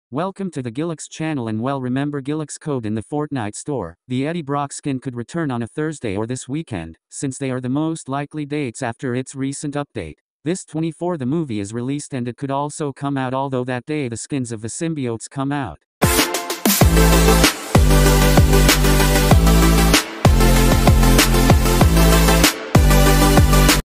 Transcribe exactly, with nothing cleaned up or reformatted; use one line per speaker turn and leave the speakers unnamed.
Welcome to the Gilix channel, and well, remember Gilix code in the Fortnite store. The Eddie Brock skin could return on a Thursday or this weekend, since they are the most likely dates after its recent update. This twenty-fourth the movie is released, and it could also come out, although that day the skins of the symbiotes come out.